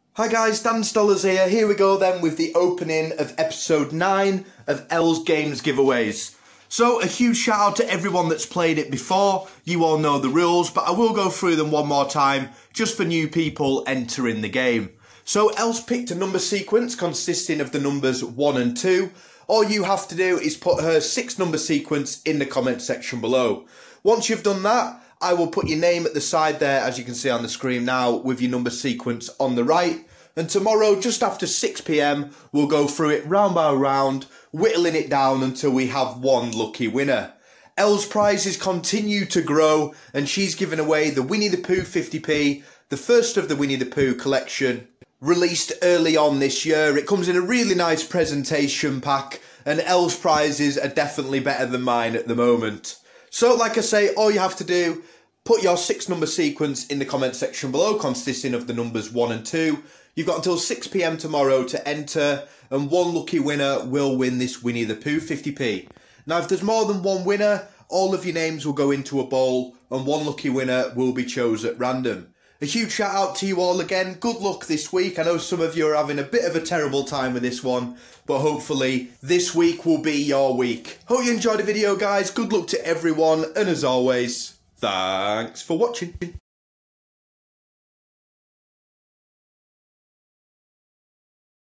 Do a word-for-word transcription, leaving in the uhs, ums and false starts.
Hi guys, Dan Stollers here. Here we go then with the opening of episode nine of El's Games Giveaways. So a huge shout out to everyone that's played it before. You all know the rules, but I will go through them one more time just for new people entering the game. So El's picked a number sequence consisting of the numbers one and two. All you have to do is put her six number sequence in the comment section below. Once you've done that, I will put your name at the side there, as you can see on the screen now, with your number sequence on the right. And tomorrow, just after six p m, we'll go through it round by round, whittling it down until we have one lucky winner. El's prizes continue to grow, and she's given away the Winnie the Pooh fifty p, the first of the Winnie the Pooh collection, released early on this year. It comes in a really nice presentation pack, and El's prizes are definitely better than mine at the moment. So, like I say, all you have to do, put your six number sequence in the comment section below, consisting of the numbers one and two. You've got until six p m tomorrow to enter, and one lucky winner will win this Winnie the Pooh fifty p. Now, if there's more than one winner, all of your names will go into a bowl, and one lucky winner will be chosen at random. A huge shout out to you all again. Good luck this week. I know some of you are having a bit of a terrible time with this one, but hopefully this week will be your week. Hope you enjoyed the video, guys. Good luck to everyone, and as always, thanks for watching.